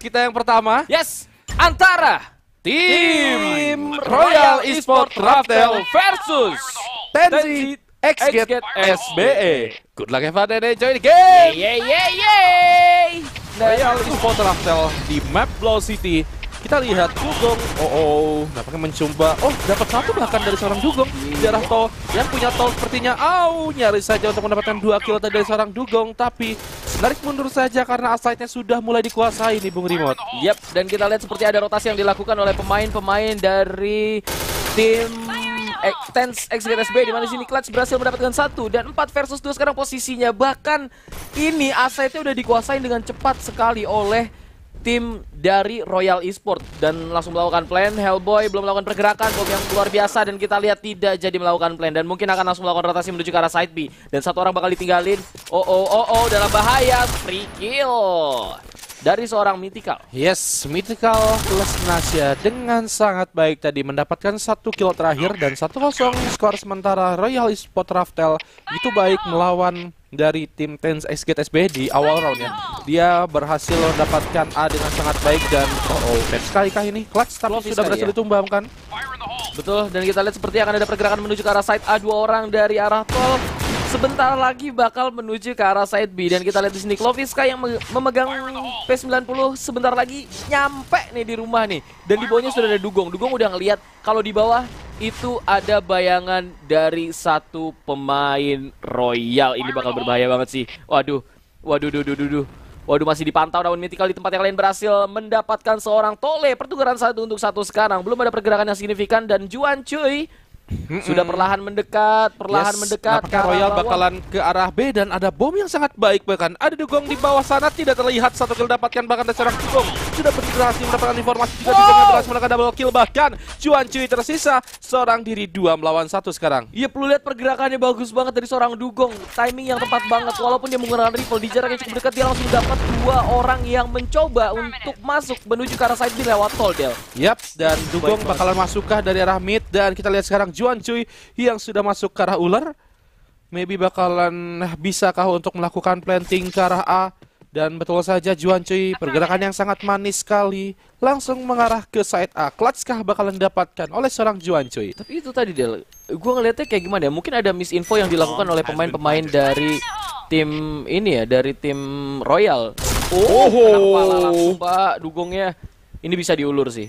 kita yang pertama. Yes, antara Tim Royal Esport Raftel versus Tenzi XGate SBE. Good luck Evan and enjoy the game. Yeay. Royal Esport Raftel di map Blow City. Kita lihat Dugong, nampaknya mencoba, dapat satu bahkan dari seorang Dugong di arah tol. Yang punya tol sepertinya, nyaris saja untuk mendapatkan 2 kill dari seorang Dugong. Tapi menarik mundur saja karena aside-nya sudah mulai dikuasai nih Bung Remote. Yap, dan kita lihat seperti ada rotasi yang dilakukan oleh pemain-pemain dari tim Tenz XGate SBE, di mana sini Clutch berhasil mendapatkan 1 dan 4 versus 2 sekarang posisinya. Bahkan ini aside-nya udah dikuasain dengan cepat sekali oleh tim dari Royal Esport dan langsung melakukan plan. Hellboy belum melakukan pergerakan, bom yang luar biasa dan kita lihat tidak jadi melakukan plan dan mungkin akan langsung melakukan rotasi menuju ke arah side B dan satu orang bakal ditinggalin. Dalam bahaya, free kill dari seorang Mythical. Yes, Mythical plus Nasya dengan sangat baik tadi mendapatkan 1 kill terakhir dan 1-0 skor sementara Royal Esport Raftel. Itu baik melawan dari tim Tenz XGate SBE di awal round ya. Dia berhasil mendapatkan A dengan sangat baik dan bad sekali kah ini? Clutch tapi sudah berhasil ditumbangkan. Betul, dan kita lihat seperti akan ada pergerakan menuju ke arah side A. 2 orang dari arah tol sebentar lagi bakal menuju ke arah side B dan kita lihat di sini Kloviska yang memegang P90 sebentar lagi nyampe nih di rumah nih dan di bawahnya sudah ada Dugong. Dugong udah ngelihat kalau di bawah itu ada bayangan dari satu pemain Royal. Ini bakal berbahaya banget sih. Waduh, masih dipantau namun Mythical di tempat yang lain berhasil mendapatkan seorang Tole. Pertukaran 1 untuk 1 sekarang. Belum ada pergerakan yang signifikan dan Juan cuy sudah perlahan mendekat. Nampaknya Royal bakalan ke arah B dan ada bom yang sangat baik bahkan. Ada Dugong di bawah sana tidak terlihat, 1 kill dapatkan bahkan dari seorang Dugong. Sudah berhasil mendapatkan informasi juga Dugongnya berhasil melakukan double kill bahkan. Juan cuy tersisa seorang diri 2 melawan 1 sekarang. Iya, perlu lihat pergerakannya bagus banget dari seorang Dugong. Timing yang tepat banget walaupun dia menggunakan rifle di jarak yang cukup dekat dia langsung dapat 2 orang yang mencoba untuk masuk menuju ke arah side B lewat tol Del. Yap, dan Dugong bakalan masukkah dari arah mid dan kita lihat sekarang Juan cuy yang sudah masuk ke arah ular. Maybe bakalan bisakah untuk melakukan planting ke arah A. Dan betul saja Juan cuy, pergerakan yang sangat manis sekali. Langsung mengarah ke side A. Clutch kah bakalan didapatkan oleh seorang Juan cuy. Tapi itu tadi Del, gue ngeliatnya kayak gimana ya. Mungkin ada misinfo yang dilakukan oleh pemain-pemain dari tim ini ya, dari tim Royal. Kena kepala langsung Pak Dugongnya. Ini bisa diulur sih.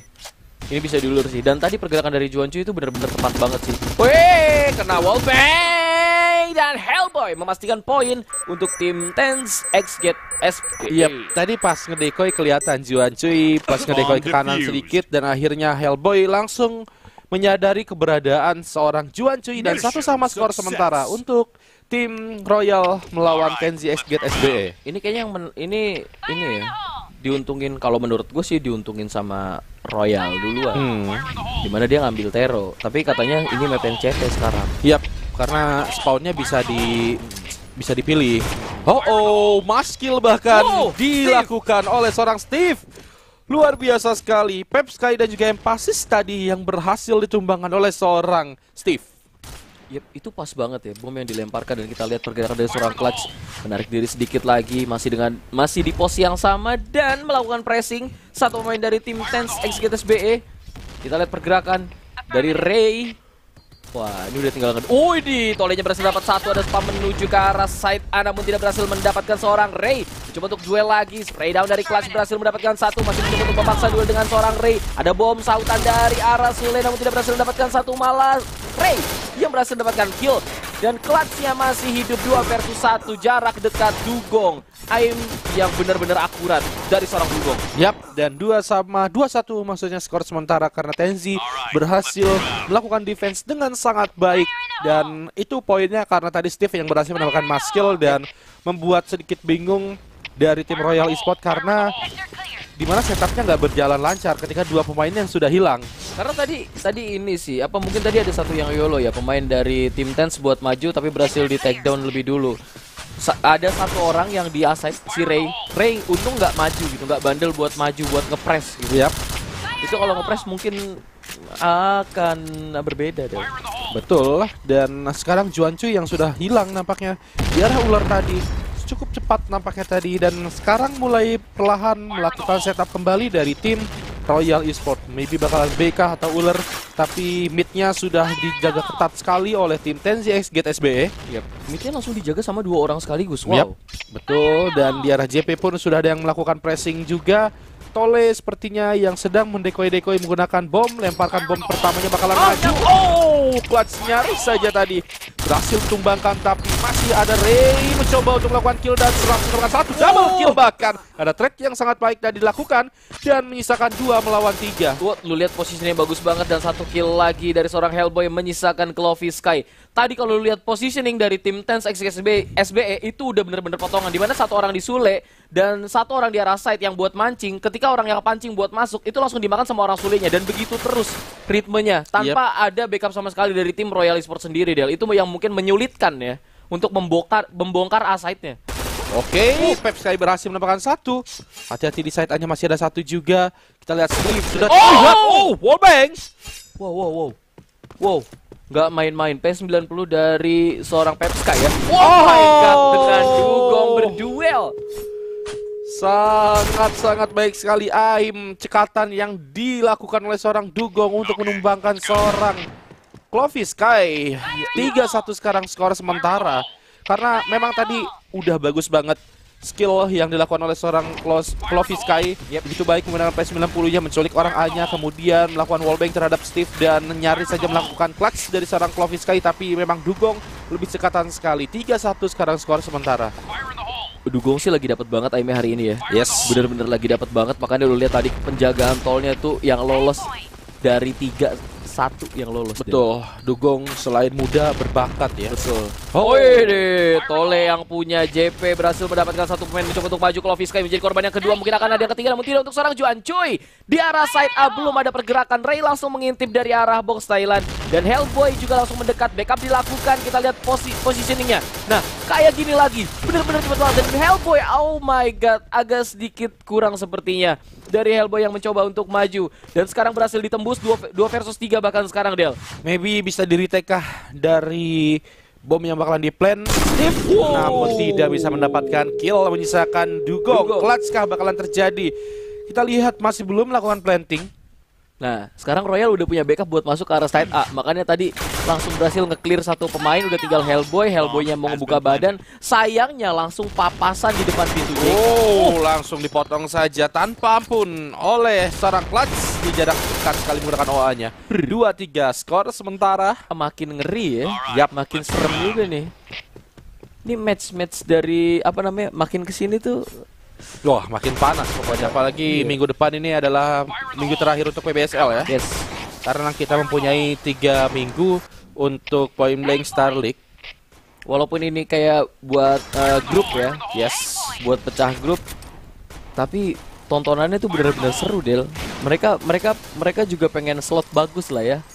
Dan tadi pergerakan dari Juan cuy itu benar-benar tepat banget sih. Wih, kena wallbang dan Hellboy memastikan poin untuk tim Tenz XGate SBE. Yap, tadi pas ngedecoy kelihatan Juan cuy, pas ngedecoy ke kanan sedikit dan akhirnya Hellboy langsung menyadari keberadaan seorang Juan cuy dan 1-1 skor sementara untuk tim Royal melawan Tenzi XGate SBE. Ini kayaknya yang ini ya. Diuntungin, kalau menurut gue sih diuntungin sama Royal duluan. Dimana dia ngambil Tero. Tapi katanya ini map yang CT sekarang. Yap, karena spawnnya bisa dipilih. Mass kill bahkan dilakukan oleh seorang Steve. Luar biasa sekali. Pep Sky dan juga Empasis tadi yang berhasil ditumbangkan oleh seorang Steve. Yep, itu pas banget ya bom yang dilemparkan dan kita lihat pergerakan dari seorang Clutch menarik diri sedikit lagi masih di pos yang sama dan melakukan pressing satu pemain dari tim Tenz XGate SBE. Kita lihat pergerakan dari Ray. Wah, ini udah tinggal ini Tolenya berhasil dapat 1, ada spam menuju ke arah side A namun tidak berhasil mendapatkan seorang Ray. Coba untuk duel lagi, spray down dari Clutch berhasil mendapatkan 1, masih mencoba untuk memaksa duel dengan seorang Ray. Ada bom sautan dari arah Sule namun tidak berhasil mendapatkan 1, malah Ray yang berhasil mendapatkan kill. Dan Clutch-nya masih hidup 2 versus 1, jarak dekat Dugong. Aim yang benar-benar akurat dari seorang Dugong. Yap, dan 2-1 maksudnya skor sementara karena Tenzi berhasil melakukan defense dengan sangat baik. Dan itu poinnya karena tadi Steve yang berhasil mendapatkan mass kill dan membuat sedikit bingung dari tim Royal Esport karena dimana setupnya nggak berjalan lancar ketika 2 pemain yang sudah hilang. Karena tadi ini sih, apa mungkin tadi ada satu yang YOLO ya, pemain dari tim Tenz buat maju tapi berhasil di take down lebih dulu. Ada satu orang yang di aside si Ray untung nggak maju gitu, nggak bandel buat maju buat ngepres gitu. Yap. Itu kalau ngepres mungkin akan berbeda deh. Betul, dan sekarang Juan cuy yang sudah hilang nampaknya di arah ular tadi. cukup cepat nampaknya tadi, dan sekarang mulai perlahan melakukan setup kembali dari tim Royal Esports. Maybe bakalan BK atau Uler, tapi midnya sudah dijaga ketat sekali oleh tim Tenzi X Gate SBE. Yap. Midnya langsung dijaga sama 2 orang sekaligus. Wow. Yap, betul, dan di arah JP pun sudah ada yang melakukan pressing juga. Tole sepertinya yang sedang mendekoi-dekoi menggunakan bom, lemparkan bom pertamanya bakalan maju. Oh, clutch nyaris saja tadi berhasil tumbangkan, tapi masih ada Ray mencoba untuk melakukan kill dan melakukan satu double kill bahkan. Ada track yang sangat baik tadi dilakukan dan menyisakan 2 melawan 3. Wah, lu lihat posisinya bagus banget dan 1 kill lagi dari seorang Hellboy menyisakan Clovy Sky. Tadi kalau lu lihat positioning dari tim Tenz X SBE itu udah bener-bener potongan, dimana 1 orang di Sule dan 1 orang di arah side yang buat mancing. Ketika orang yang pancing buat masuk itu langsung dimakan sama orang Sulenya, dan begitu terus ritmenya tanpa ada backup sama sekali dari tim Royal Esports sendiri, Del. Itu yang mungkin menyulitkan ya untuk membongkar A side-nya. Oke, Pep Sky berhasil mendapatkan 1. Hati-hati di side A-nya masih ada 1 juga. Kita lihat Steve sudah wallbang. Wow. Nggak main-main. P90 dari seorang Pep Sky ya. Oh my god, dengan Dugong berduel. Sangat-sangat baik sekali aim cekatan yang dilakukan oleh seorang Dugong untuk menumbangkan seorang Clovy Sky. 3-1 sekarang skor sementara. Karena memang tadi udah bagus banget skill yang dilakukan oleh seorang Clovy Sky. Begitu baik menggunakan P90-nya, menculik orang A-nya, kemudian melakukan wallbang terhadap Steve dan nyaris saja melakukan clutch dari seorang Clovy Sky, tapi memang Dugong lebih cekatan sekali. 3-1 sekarang skor sementara. Dugong sih lagi dapat banget aimnya hari ini ya. Yes. Bener-bener lagi dapat banget. Makanya lu lihat tadi penjagaan tolnya tuh yang lolos dari 3-1 yang lolos. Betul. Dugong selain muda berbakat ya. Betul. Wih, Tole yang punya JP berhasil mendapatkan 1 pemain mencoba untuk maju. Clovy Sky menjadi korban yang kedua. Mungkin akan ada yang ketiga, namun tidak untuk seorang Juan Choi. Di arah side A belum ada pergerakan. Ray langsung mengintip dari arah box Thailand. Dan Hellboy juga langsung mendekat. Backup dilakukan. Kita lihat positioningnya. Nah, kayak gini lagi. Bener-bener cepat banget. Dan Hellboy, oh my god, agak sedikit kurang sepertinya dari Hellboy yang mencoba untuk maju. Dan sekarang berhasil ditembus 2 versus 3 bahkan sekarang, Del. Maybe bisa di-retake kah dari bom yang bakalan di-plan Steve, namun tidak bisa mendapatkan kill, menyisakan Dugong. Clutch kah bakalan terjadi? Kita lihat masih belum melakukan planting. Nah, sekarang Royal udah punya backup buat masuk ke arah side A. Makanya tadi langsung berhasil nge-clear 1 pemain. Udah tinggal Hellboy. Hellboynya mau ngebuka badan. Sayangnya langsung papasan di depan pintunya. Oh, langsung dipotong saja tanpa ampun oleh seorang Clutch. Di jarak dekat sekali menggunakan OA-nya. 2-3 skor sementara. Makin ngeri ya. Yap, makin serem juga nih. Ini match-match dari apa namanya, makin kesini tuh. Wah, makin panas pokoknya. Apalagi minggu depan ini adalah minggu terakhir untuk PBSL ya. Yes. Karena kita mempunyai 3 minggu untuk Point Blank Star League. Walaupun ini kayak buat grup ya. Yes. Buat pecah grup. Tapi tontonannya tuh benar-benar seru, Del. Mereka juga pengen slot bagus lah ya.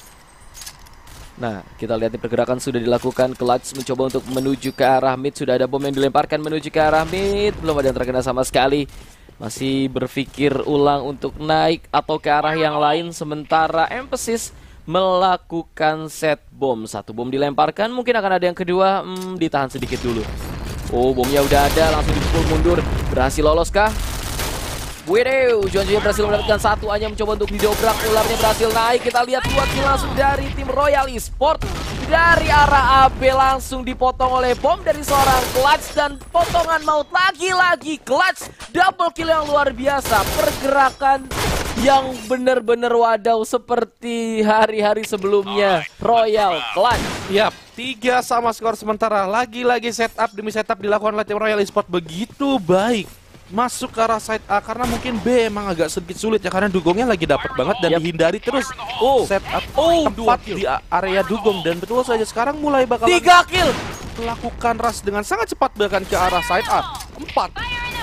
Nah, kita lihat nih pergerakan sudah dilakukan. Clutch mencoba untuk menuju ke arah mid. Sudah ada bom yang dilemparkan menuju ke arah mid. Belum ada yang terkena sama sekali. Masih berpikir ulang untuk naik atau ke arah yang lain. Sementara Emphasis melakukan set bom. 1 bom dilemparkan. Mungkin akan ada yang kedua. Ditahan sedikit dulu. Oh, bomnya udah ada. Langsung dipukul mundur. Berhasil lolos kah? Widew, Juan berhasil mendapatkan 1, hanya mencoba untuk didobrak. Ularnya berhasil naik. Kita lihat 2 kill langsung dari tim Royal Esports. Dari arah AB langsung dipotong oleh bom dari seorang Clutch. Dan potongan maut lagi-lagi Clutch. Double kill yang luar biasa. Pergerakan yang benar-benar wadaw seperti hari-hari sebelumnya. Royal Clutch. Yap, 3 sama skor sementara. Lagi-lagi setup demi setup dilakukan oleh tim Royal Esports begitu baik. Masuk ke arah side A, karena mungkin B emang agak sedikit sulit ya, karena Dugongnya lagi dapat banget dan dihindari terus. Setup tempat di area Dugong, dan betul saja sekarang mulai bakal 3 kill melakukan rush dengan sangat cepat bahkan ke arah side A. 4.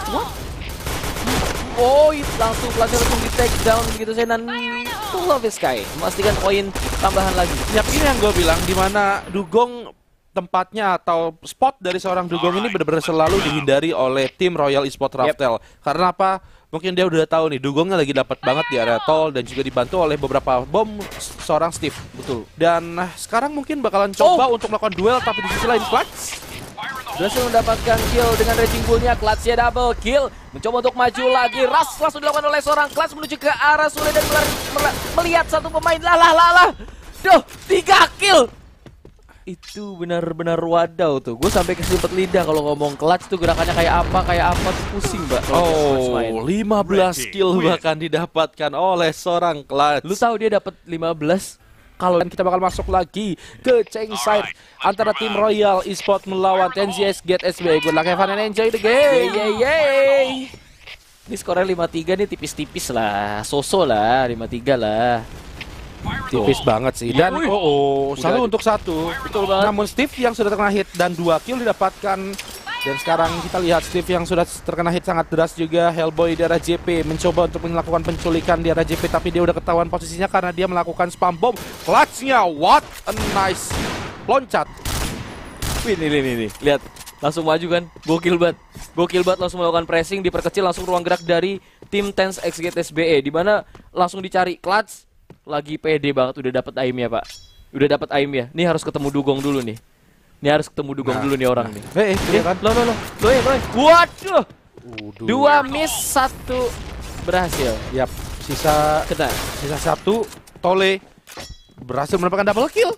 Oh, langsung di take down begitu saya, dan Clovy Sky memastikan poin tambahan lagi. Yap, ini yang gue bilang, dimana Dugong tempatnya atau spot dari seorang Dugong ini benar-benar selalu dihindari oleh tim Royal Esports Raftel. Karena apa? Mungkin dia udah tahu nih Dugongnya lagi dapat banget di area tol, dan juga dibantu oleh beberapa bom seorang Steve. Betul. Dan sekarang mungkin bakalan coba untuk melakukan duel, tapi di sisi lain Clutch berhasil mendapatkan kill dengan raging bullnya. Clutch-nya double kill, mencoba untuk maju lagi. Rush langsung dilakukan oleh seorang Clutch menuju ke arah Sule dan melihat satu pemain. Lah. Duh, 3 kill. Itu benar-benar wadaw tuh. Gue sampai kesempet lidah kalau ngomong Clutch tuh gerakannya kayak apa tuh pusing, Mbak. Oh, 15 kill bahkan didapatkan oleh seorang Clutch. Lu tahu dia dapat 15? Kalau kita bakal masuk lagi ke Cheng side antara tim Royal Esport melawan TenZS Gate SB. Good luck, have fun and enjoy the game. Yeay. Ini skornya 5-3 nih, tipis-tipis lah. So-so lah, 5-3 lah. Tipis banget sih. Dan selalu untuk 1. Betul banget. Namun Steve yang sudah terkena hit dan 2 kill didapatkan. Dan sekarang kita lihat Steve yang sudah terkena hit sangat deras juga. Hellboy di arah JP mencoba untuk melakukan penculikan di arah JP, tapi dia udah ketahuan posisinya karena dia melakukan spam bomb. Clutch-nya, what a nice loncat. Wih, nih. Lihat, langsung maju kan. Gokil banget langsung melakukan pressing, diperkecil langsung ruang gerak dari tim Tens XGT SBE, di mana langsung dicari Clutch. Lagi pede banget, udah dapat aimnya, Pak. Udah dapat aimnya. Nih harus ketemu Dugong dulu nih. Dulu nih orang nih. Kan? Loh. Waduh. 2 miss, 1 berhasil. Yap, sisa 1. Tole berhasil mendapatkan double kill.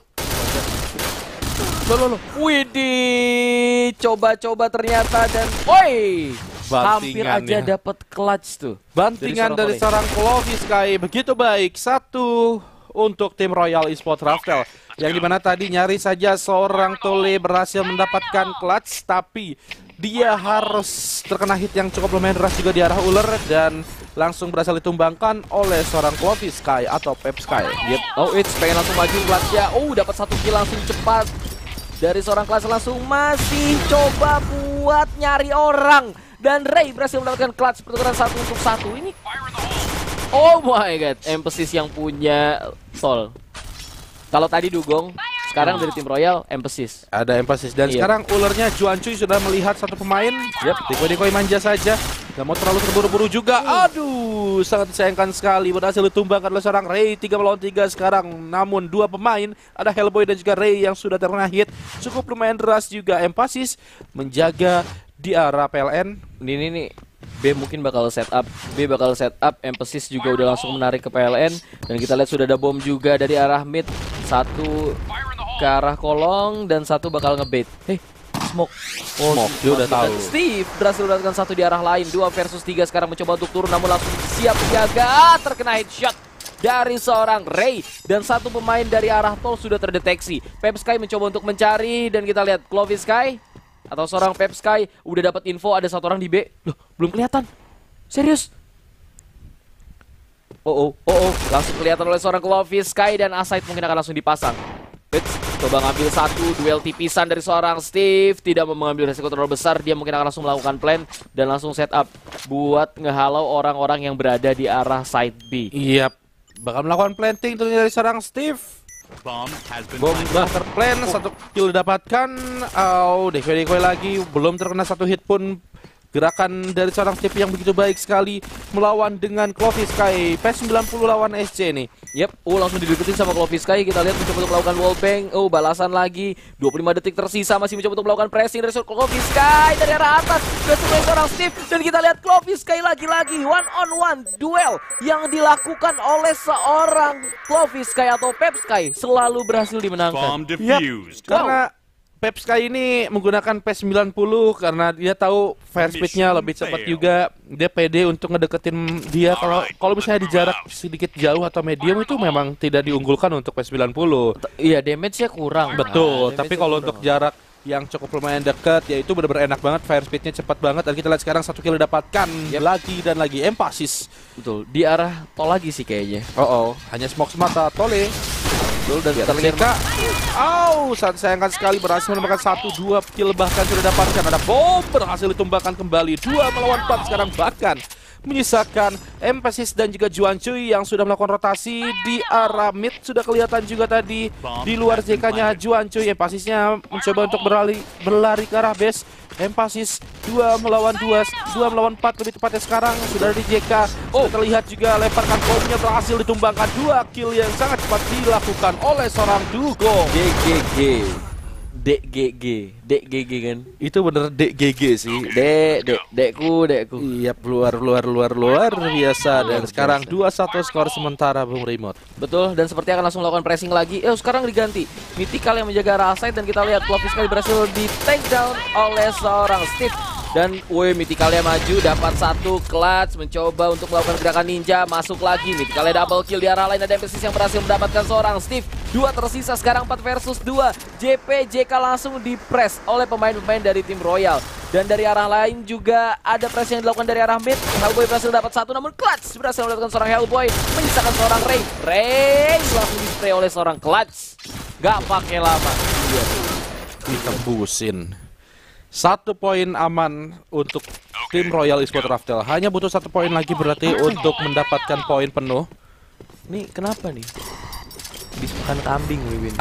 Loh. Widih, coba ternyata dan woi, hampir aja dapat clutch tuh. Bantingan dari seorang Clovis Sky begitu baik. 1 untuk tim Royal Esport Raftel. Yang dimana tadi nyaris saja seorang Tole berhasil mendapatkan clutch, tapi dia harus terkena hit yang cukup lumayan deras juga di arah ular dan langsung berhasil ditumbangkan oleh seorang Clovis Sky atau Pep Sky. Yep. Oh, it's pengen langsung maju clutch-nya. Oh, dapat 1 kill langsung cepat dari seorang Clutch, langsung masih coba buat nyari orang. Dan Ray berhasil mendapatkan clutch pertukaran 1 untuk 1. Ini oh my god, Emphasis yang punya Sol. Kalau tadi Dugong, sekarang dari tim Royal Emphasis. Ada Emphasis dan sekarang ulernya Juan Cuy sudah melihat satu pemain. Decoy manja saja. Gak mau terlalu terburu-buru juga. Aduh, sangat disayangkan sekali. Berhasil ditumbangkan oleh seorang Ray. 3 melawan 3 sekarang. Namun 2 pemain, ada Hellboy dan juga Ray yang sudah terkena hit. Cukup lumayan deras juga. Emphasis menjaga di arah PLN. Ini B mungkin bakal setup. Emphasis juga udah langsung menarik ke PLN. Dan kita lihat sudah ada bom juga dari arah mid. 1 ke arah kolong dan 1 bakal ngebait. Smoke. Dia udah tahu. Steve berhasil mendapatkan 1 di arah lain. 2 versus 3 sekarang mencoba untuk turun, namun langsung siap siaga. Terkena headshot dari seorang Ray. Dan 1 pemain dari arah tol sudah terdeteksi. Pep Sky mencoba untuk mencari dan kita lihat Clovis Sky atau seorang Pep Sky udah dapat info ada 1 orang di B. Loh, belum kelihatan. Serius? Langsung kelihatan oleh seorang Clovis Sky dan Aside mungkin akan langsung dipasang. Coba ngambil 1 duel tipisan dari seorang Steve. Tidak mau mengambil resiko terlalu besar. Dia mungkin akan langsung melakukan plan dan langsung setup buat ngehalau orang-orang yang berada di arah side B. Iya, bakal melakukan planting tentunya dari seorang Steve. Bom terplan, 1 kill didapatkan. Decoy lagi, belum terkena 1 hit pun. Gerakan dari seorang Steve yang begitu baik sekali melawan dengan Clovis Sky. P90 lawan SC nih. Yep, langsung dideketin sama Clovis Sky. Kita lihat mencoba untuk melakukan wallbang. Balasan lagi. 25 detik tersisa, masih mencoba untuk melakukan pressing dari Clovis Sky dari arah atas. Berhasil seorang Steve dan kita lihat Clovis Sky lagi-lagi 1-on-1 duel yang dilakukan oleh seorang Clovis Sky atau Pep Sky selalu berhasil dimenangkan. Karena Pep Sky ini menggunakan P90 karena dia tahu fire speednya lebih cepat juga. Dia pede untuk ngedeketin dia. Kalau misalnya di jarak sedikit jauh atau medium itu memang tidak diunggulkan untuk P90. Iya, damage-nya kurang. Betul, tapi kalau untuk jarak yang cukup lumayan dekat, ya itu benar-benar enak banget, fire speednya cepat banget. Dan kita lihat sekarang 1 kill didapatkan lagi dan lagi. Emphasis. Betul, di arah tol lagi sih kayaknya. Hanya smoke semata. Tole dan terlihat sangat sayangkan sekali berhasil mendapatkan 1-2 kill bahkan sudah dapatkan. Ada bom berhasil ditumbangkan kembali. 2 melawan 4 sekarang bahkan menyisakan Emphasis dan juga Juan Cuy yang sudah melakukan rotasi di arah mid. Sudah kelihatan juga tadi di luar JK-nya Juan Cuy. Emphasis-nya mencoba untuk berlari ke arah base. Emphasis 2 melawan 4 lebih tepatnya sekarang sudah di JK. Sudah terlihat juga lemparkan bomnya berhasil ditumbangkan. 2 kill yang sangat cepat dilakukan oleh seorang Dugong. GGG. DGG kan. Itu bener DGG sih. Dekku. Iya, luar biasa. Dan sekarang 2-1 skor sementara Bung Remote. Betul, dan seperti akan langsung melakukan pressing lagi. Sekarang diganti. Mythical yang menjaga arah side dan kita lihat Clovis kali berhasil di take down oleh seorang Steve. Dan Mythicalnya maju, dapat satu clutch, mencoba untuk melakukan gerakan ninja, masuk lagi. Mythicalnya double kill di arah lain, ada MPC yang berhasil mendapatkan seorang Steve. 2 tersisa, sekarang 4 versus 2. JK langsung di-press oleh pemain-pemain dari tim Royal. Dan dari arah lain juga ada press yang dilakukan dari arah mid. Hellboy berhasil dapat satu, namun clutch berhasil mendapatkan seorang Hellboy, menyisakan seorang Ray. Ray langsung di-spray oleh seorang clutch. Gak pakai lama. Ditembusin. 1 poin aman untuk tim Royal Esports Raftel. Hanya butuh 1 poin lagi berarti untuk mendapatkan poin penuh. Nih kenapa nih? Makan kambing Wiwin.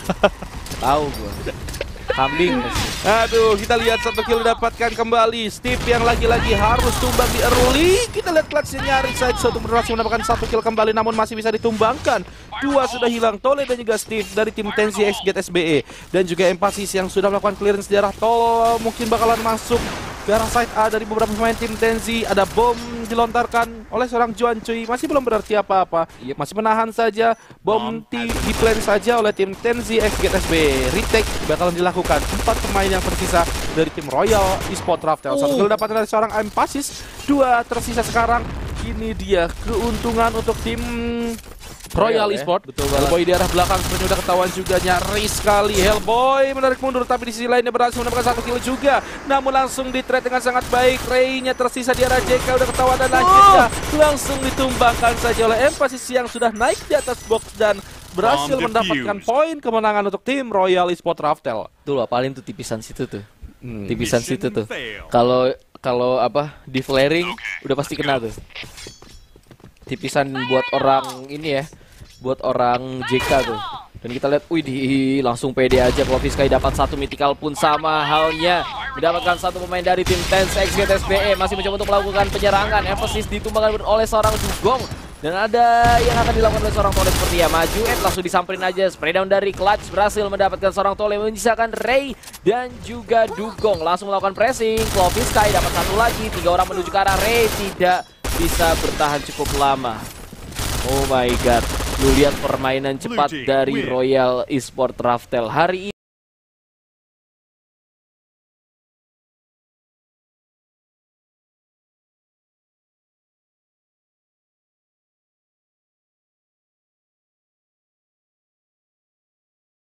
Tahu gua. Kambing. Aduh, kita lihat 1 kill didapatkan kembali. Steve yang lagi-lagi harus tumbang di early. Kita lihat clutch-nya nyaris saja untuk berhasil mendapatkan 1 kill kembali, namun masih bisa ditumbangkan. 2 sudah hilang, Tole dan juga Steve dari tim Tenzi XGT SBE. Dan juga Empasis yang sudah melakukan clearance di arah tol, mungkin bakalan masuk ke arah side A dari beberapa pemain tim Tenzi. Ada bom dilontarkan oleh seorang Juan Cui, masih belum berarti apa-apa. Masih menahan saja, bom di plan saja oleh tim Tenzi XGT SBE. Retake bakalan dilakukan. 4 pemain yang tersisa dari tim Royal Esports Raftel. 1 kill dapat dari seorang Empasis, 2 tersisa sekarang. Ini dia keuntungan untuk tim Royal Esports. Betul. Hellboy di arah belakang sepertinya udah ketahuan juga, nyari sekali. Hellboy menarik mundur, tapi di sisi lainnya berhasil mendapatkan 1 kill juga. Namun langsung di-trade dengan sangat baik. Ray-nya tersisa di arah JK udah ketahuan dan akhirnya langsung ditumbangkan saja oleh Empasis yang sudah naik di atas box dan berhasil mendapatkan poin kemenangan untuk tim Royal Esports Raftel. Tuh apalin tuh tipisan situ tuh. Tipisan situ tuh. Kalau apa di flaring udah pasti kena tuh. Tipisan buat orang ini ya, buat orang JK tuh. Dan kita lihat, wih, langsung pede aja Clovis Sky dapat 1 mythical pun sama halnya mendapatkan 1 pemain dari tim Tenzi XGT SBE. Masih mencoba untuk melakukan penyerangan, emphasis ditumbangkan oleh seorang Dugong. Dan ada yang akan dilakukan oleh seorang Tole seperti ya, maju, langsung disamperin aja. Spray down dari clutch, berhasil mendapatkan seorang Tole, menyisakan Ray dan juga Dugong. Langsung melakukan pressing, Clovis Sky dapat 1 lagi, 3 orang menuju ke arah Ray, tidak bisa bertahan cukup lama. Oh my god, lu lihat permainan cepat dari Royal Esports Raftel hari ini.